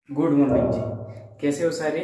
Good morning जी। कैसे हो सारे?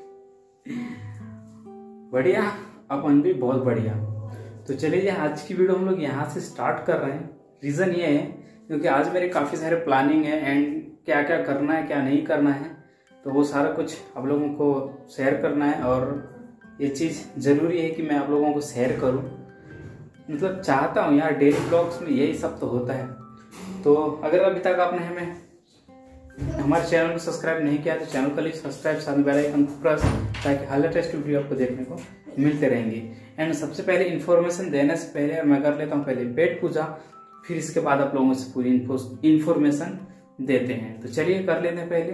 बढ़िया। अपन भी बहुत बढ़िया। तो चलिए आज की वीडियो हम लोग यहाँ से स्टार्ट कर रहे हैं। रीज़न ये है क्योंकि आज मेरे काफ़ी सारे प्लानिंग है एंड क्या क्या करना है क्या नहीं करना है, तो वो सारा कुछ आप लोगों को शेयर करना है। और ये चीज़ ज़रूरी है कि मैं आप लोगों को शेयर करूँ, मतलब चाहता हूँ यार। डेली ब्लॉग्स में यही सब तो होता है। तो अगर अभी तक आपने हमें हमारे चैनल को सब्सक्राइब नहीं किया तो चैनल को लिए सब्सक्राइब, साथ में बेल आइकन प्रेस, ताकि हर लेटेस्ट वीडियो आपको देखने को मिलते रहेंगे। एंड सबसे पहले इन्फॉर्मेशन देने से पहले मैं कर लेता हूँ पहले पेट पूजा, फिर इसके बाद आप लोगों से पूरी इन्फॉर्मेशन देते हैं। तो चलिए कर लेते हैं पहले।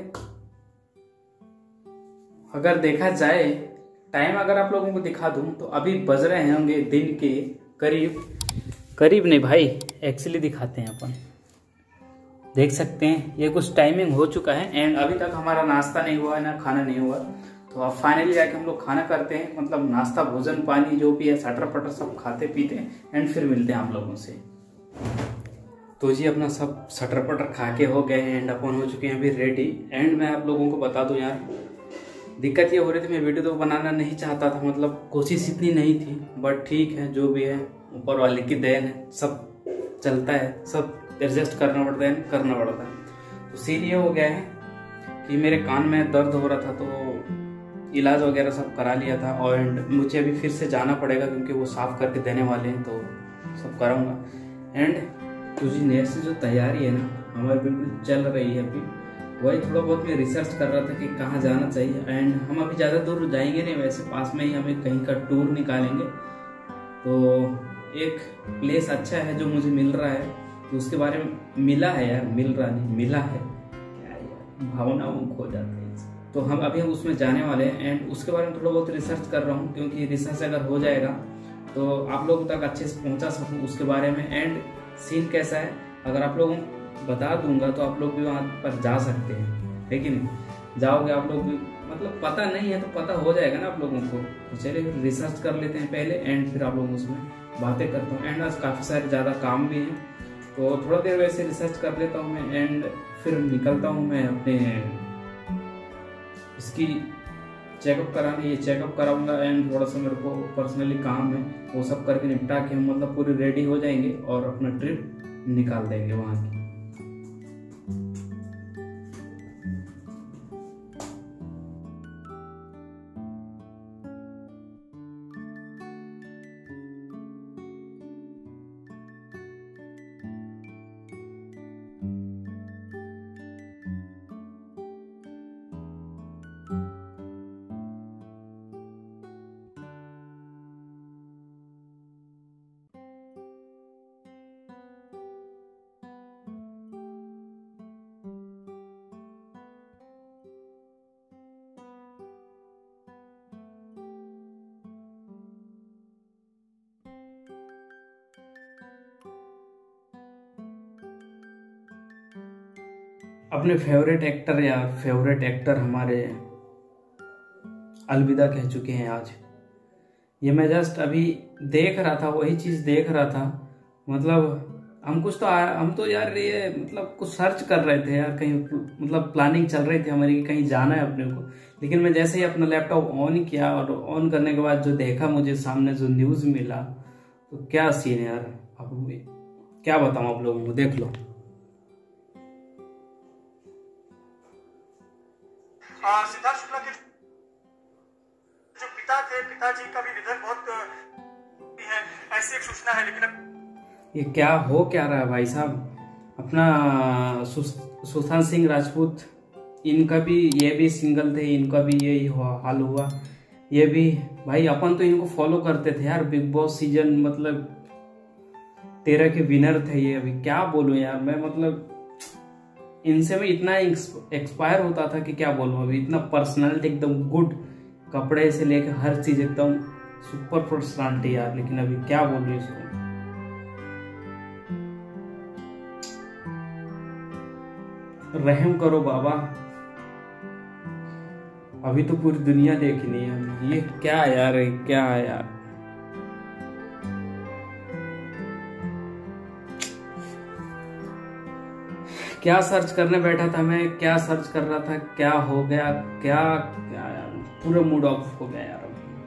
अगर देखा जाए टाइम, अगर आप लोगों को दिखा दूं तो अभी बज रहे होंगे दिन के करीब नहीं भाई, एक्चुअली दिखाते हैं अपन। देख सकते हैं ये कुछ टाइमिंग हो चुका है एंड अभी तक हमारा नाश्ता नहीं हुआ है ना खाना नहीं हुआ। तो अब फाइनली जाके हम लोग खाना करते हैं, मतलब नाश्ता भोजन पानी जो भी है सटर पटर सब खाते पीते हैं एंड फिर मिलते हैं आप लोगों से। तो जी अपना सब सटर पटर खा के हो गए एंड अपन हो चुके हैं अभी रेडी। एंड मैं आप लोगों को बता दूं यार, दिक्कत ये हो रही थी, मैं वीडियो तो बनाना नहीं चाहता था, मतलब कोशिश इतनी नहीं थी, बट ठीक है जो भी है ऊपर वाले की देन है, सब चलता है, सब एडजस्ट करना पड़ता है। तो सीन ये हो गया है कि मेरे कान में दर्द हो रहा था, तो इलाज वगैरह सब करा लिया था और मुझे अभी फिर से जाना पड़ेगा क्योंकि वो साफ करके देने वाले हैं, तो सब कराऊंगा। एंड तुझे नेट से जो तैयारी है ना हमारी बिल्कुल चल रही है अभी, वही थोड़ा बहुत मैं रिसर्च कर रहा था कि कहाँ जाना चाहिए। एंड हम अभी ज़्यादा दूर जाएंगे नहीं, वैसे पास में ही हमें कहीं का टूर निकालेंगे। तो एक प्लेस अच्छा है जो मुझे मिल रहा है, तो उसके बारे में मिला है यार, मिल रहा नहीं मिला है क्या यार, भावनाओं खो जाते हैं। तो हम अभी उसमें जाने वाले हैं एंड उसके बारे में थोड़ा बहुत रिसर्च कर रहा हूँ, क्योंकि रिसर्च अगर हो जाएगा तो आप लोगों तक अच्छे से पहुँचा सकूँ उसके बारे में। एंड सीन कैसा है अगर आप लोगों बता दूंगा तो आप लोग भी वहाँ पर जा सकते हैं, लेकिन जाओगे आप लोग भी, मतलब पता नहीं है तो पता हो जाएगा ना आप लोगों को। तो चलिए फिर रिसर्च कर लेते हैं पहले एंड फिर आप लोगों उसमें बातें करता हूँ। एंड आज काफ़ी सारे ज़्यादा काम भी हैं, तो थोड़ा देर वैसे रिसर्च कर लेता हूँ मैं एंड फिर निकलता हूँ मैं अपने इसकी चेकअप कराने, ये चेकअप कराऊंगा एंड थोड़ा सा मेरे को पर्सनली काम है, वो सब करके निपटा के हम मतलब पूरे रेडी हो जाएंगे और अपना ट्रिप निकाल देंगे वहाँ की। अपने फेवरेट एक्टर या फेवरेट एक्टर हमारे अलविदा कह चुके हैं आज। ये मैं जस्ट अभी देख रहा था, वही चीज देख रहा था, मतलब हम तो यार ये मतलब कुछ सर्च कर रहे थे यार, कहीं मतलब प्लानिंग चल रही थी हमारी कि कहीं जाना है अपने को। लेकिन मैं जैसे ही अपना लैपटॉप ऑन किया और ऑन करने के बाद जो देखा मुझे सामने जो न्यूज मिला, तो क्या सीन है यार, अब क्या बताऊं आप लोगों को, देख लो। सिद्धार्थ शुक्ला के जो पिता थे, पिताजी का भी निधन बहुत है, ऐसी एक सूचना है। लेकिन ये क्या हो क्या रहा है भाई साहब, अपना सुशांत सिंह राजपूत, इनका भी, ये भी सिंगल थे, इनका भी यही हाल हुआ। ये भी भाई अपन तो इनको फॉलो करते थे यार, बिग बॉस सीजन मतलब 13 के विनर थे ये। अभी क्या बोलूं यार मैं, मतलब इनसे मैं इतना एक्सपायर होता था कि क्या बोलूं। अभी इतना पर्सनालिटी एकदम गुड, कपड़े से लेकर हर चीज एकदम सुपर पर्सनालिटी यार, लेकिन अभी क्या बोलूं इसको। रहम करो बाबा, अभी तो पूरी दुनिया देखनी है। ये क्या यार, क्या यार, क्या सर्च करने बैठा था मैं, क्या सर्च कर रहा था, क्या हो गया, क्या यार, पूरा मूड ऑफ हो गया यार।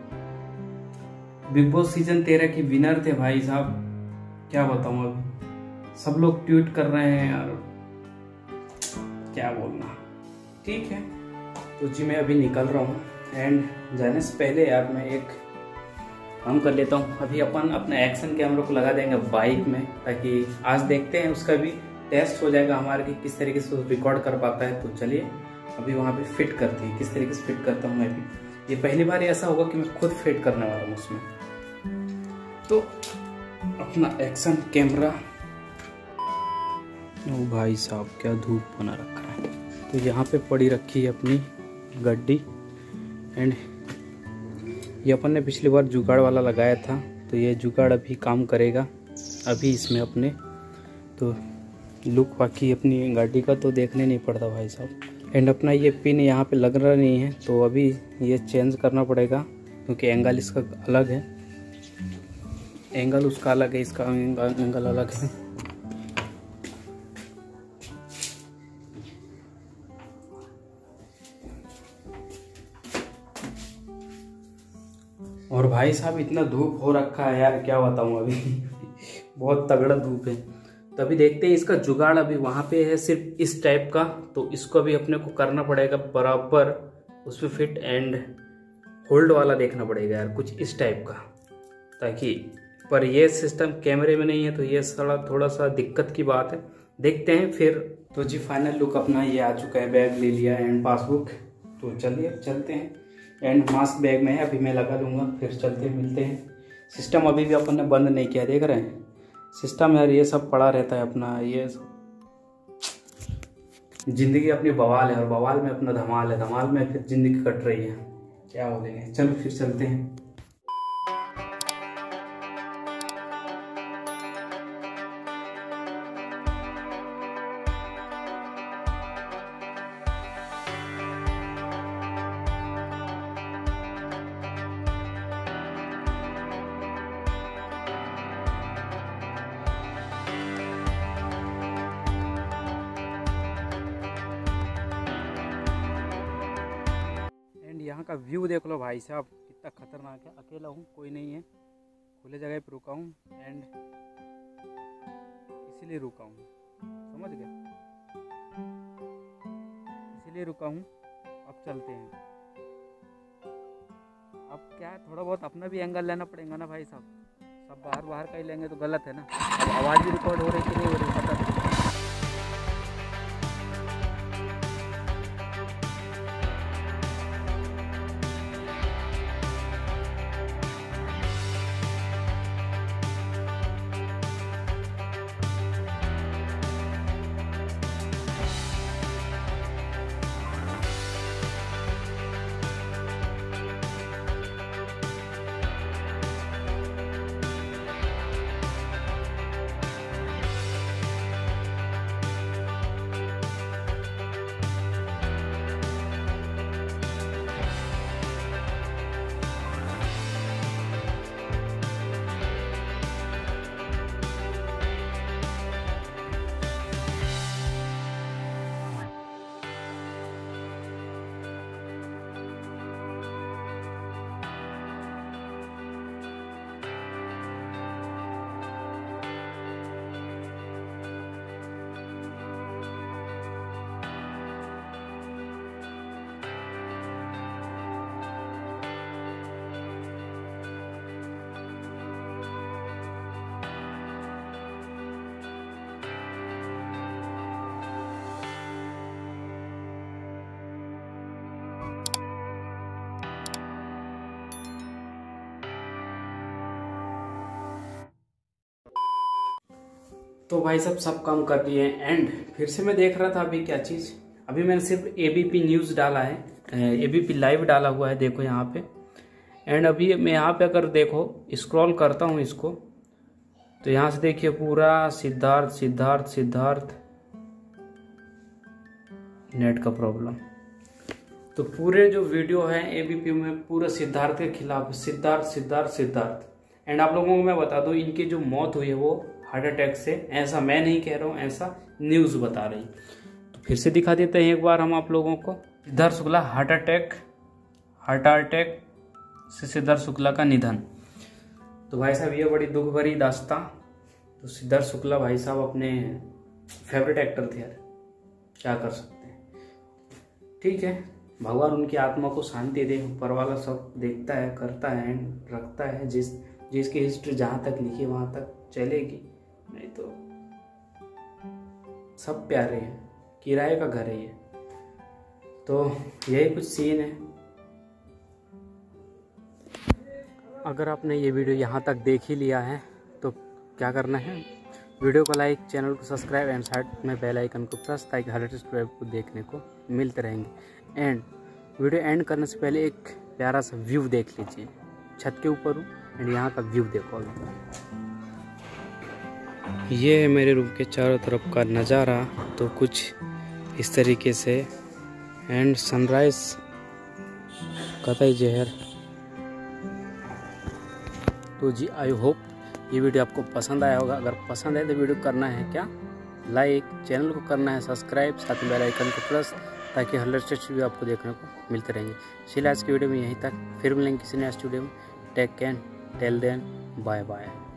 बिग बॉस सीजन 13 की विनर थे भाई साहब, क्या बताऊं। अभी सब लोग ट्वीट कर रहे हैं यार, क्या बोलना। ठीक है तो जी मैं अभी निकल रहा हूँ, एंड जाने से पहले यार मैं एक काम कर लेता हूँ। अभी अपन अपना एक्शन कैमरा को लगा देंगे बाइक में, ताकि आज देखते हैं उसका भी टेस्ट हो जाएगा हमारे कि किस तरीके से रिकॉर्ड कर पाता है। तो चलिए अभी वहाँ पे फिट करते हैं, किस तरीके से फिट करता हूँ मैं भी। ये पहली बार ऐसा होगा कि मैं खुद फिट करने वाला हूँ उसमें। तो अपना एक्शन कैमरा, ओ भाई साहब क्या धूप बना रखा है। तो यहाँ पे पड़ी रखी है अपनी गड्डी, एंड ये अपन ने पिछली बार जुगाड़ वाला लगाया था, तो ये जुगाड़ अभी काम करेगा अभी इसमें अपने। तो लुक बाकी अपनी गाड़ी का तो देखने नहीं पड़ता भाई साहब। एंड अपना ये पिन यहाँ पे लग रहा नहीं है, तो अभी ये चेंज करना पड़ेगा, क्योंकि एंगल इसका अलग है, एंगल उसका अलग है, इसका एंगल अलग है। और भाई साहब इतना धूप हो रखा है यार, क्या बताऊँ अभी बहुत तगड़ा धूप है। तो अभी देखते हैं इसका जुगाड़। अभी वहाँ पे है सिर्फ इस टाइप का, तो इसको भी अपने को करना पड़ेगा बराबर उस पर फिट, एंड होल्ड वाला देखना पड़ेगा यार कुछ इस टाइप का, ताकि पर ये सिस्टम कैमरे में नहीं है, तो ये थोड़ा सा दिक्कत की बात है। देखते हैं फिर। तो जी फाइनल लुक अपना ये आ चुका है, बैग ले लिया एंड पासबुक। तो चलिए अब चलते हैं, एंड मास्क बैग में है, अभी मैं लगा लूँगा, फिर चलते हैं मिलते हैं। सिस्टम अभी भी अपन ने बंद नहीं किया, देख रहे हैं सिस्टम यार, ये सब पड़ा रहता है अपना। ये जिंदगी अपनी बवाल है, और बवाल में अपना धमाल है, धमाल में फिर जिंदगी कट रही है, क्या हो गए। चलो फिर चलते हैं। यहाँ का व्यू देख लो भाई साहब, कितना खतरनाक है। अकेला हूँ, कोई नहीं है, खुले जगह पे रुका हूँ, एंड इसीलिए रुका हूँ, समझ गए, इसीलिए रुका हूँ। अब चलते हैं। अब क्या है, थोड़ा बहुत अपना भी एंगल लेना पड़ेगा ना भाई साहब, सब बाहर का ही लेंगे तो गलत है ना। अब आवाज़ भी रिकॉर्ड हो रही कि नहीं हो रही पता नहीं। तो भाई सब काम कर लिए हैं, एंड फिर से मैं देख रहा था अभी क्या चीज़। अभी मैंने सिर्फ ABP न्यूज़ डाला है, ABP लाइव डाला हुआ है, देखो यहाँ पे। एंड अभी मैं यहाँ पे अगर देखो स्क्रॉल करता हूँ इसको, तो यहाँ से देखिए पूरा सिद्धार्थ सिद्धार्थ सिद्धार्थ, नेट का प्रॉब्लम। तो पूरे जो वीडियो है ABP में पूरा सिद्धार्थ के खिलाफ, सिद्धार्थ सिद्धार्थ सिद्धार्थ। एंड आप लोगों को मैं बता दूं, इनकी जो मौत हुई है वो हार्ट अटैक से। ऐसा मैं नहीं कह रहा हूँ, ऐसा न्यूज़ बता रही। तो फिर से दिखा देते हैं एक बार हम आप लोगों को। सिद्धार्थ शुक्ला हार्ट अटैक से सिद्धार्थ शुक्ला का निधन। तो भाई साहब ये बड़ी दुख भरी दास्तां। तो सिद्धार्थ शुक्ला भाई साहब अपने फेवरेट एक्टर थे यार, क्या कर सकते हैं। ठीक है, भगवान उनकी आत्मा को शांति दे। ऊपर वाला सब देखता है, करता है, रखता है। जिसकी हिस्ट्री जहाँ तक लिखी वहाँ तक चलेगी, नहीं तो सब प्यारे हैं, किराए का घर है ये। तो यही कुछ सीन है। अगर आपने ये वीडियो यहाँ तक देख ही लिया है तो क्या करना है, वीडियो को लाइक, चैनल को सब्सक्राइब एंड साइड में बेल आइकन को प्रेस, ताकि हर लेटेस्ट वीडियो को देखने को मिलते रहेंगे। एंड वीडियो एंड करने से पहले एक प्यारा सा व्यू देख लीजिए। छत के ऊपर हूँ एंड यहाँ का व्यू देखो अभी। ये है मेरे रूम के चारों तरफ का नज़ारा। तो कुछ इस तरीके से एंड सनराइज कतई जहर। तो जी आई होप ये वीडियो आपको पसंद आया होगा। अगर पसंद आए तो वीडियो करना है क्या, लाइक, चैनल को करना है सब्सक्राइब, साथ में बेल आइकन को प्रेस, ताकि हर लेटेस्ट वीडियो आपको देखने को मिलते रहेंगे। चलिए आज की वीडियो में यहीं तक, फिर मिलेंगे किसी नए स्टूडियो में। Take care, tell then, bye bye.